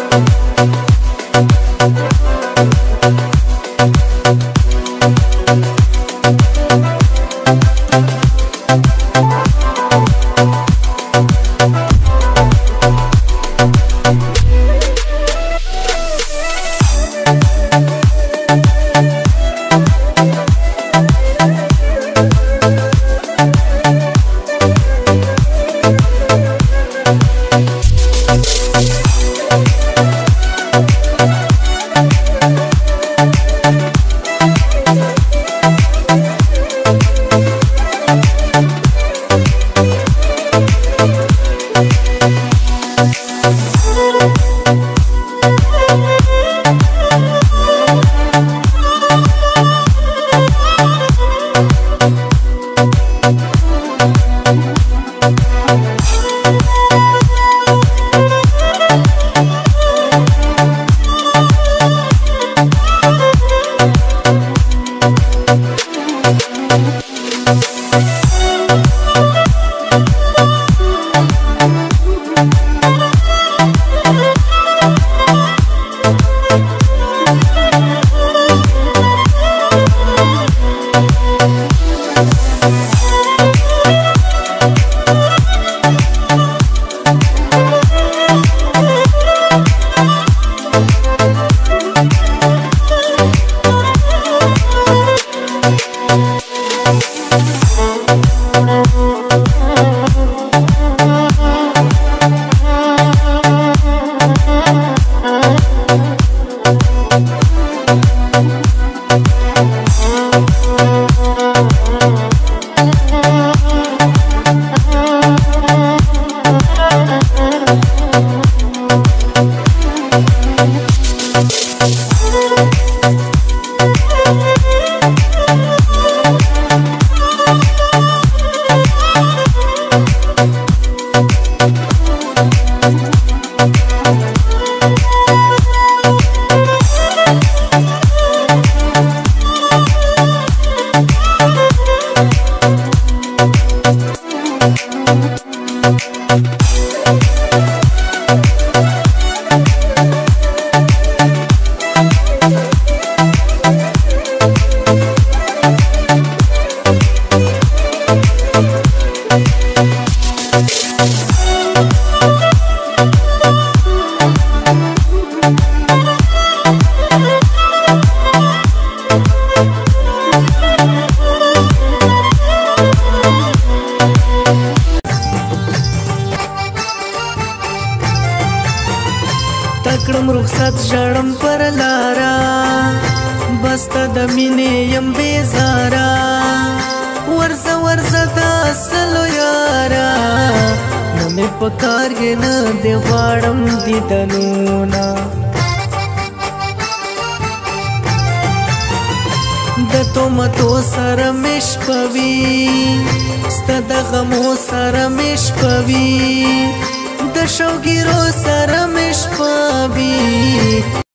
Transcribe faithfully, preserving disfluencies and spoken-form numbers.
تکړم رخصت ژړم پر لارا بسته د مینې یم بیزارا ورځه ورځه د اصلو یارا نه مې په کار کې نه دی غواړم دیدنونه د تهمتو سره مې شپه وي ستا د غمو سره مې شپه وي د شوګیرو سره مې شپه وي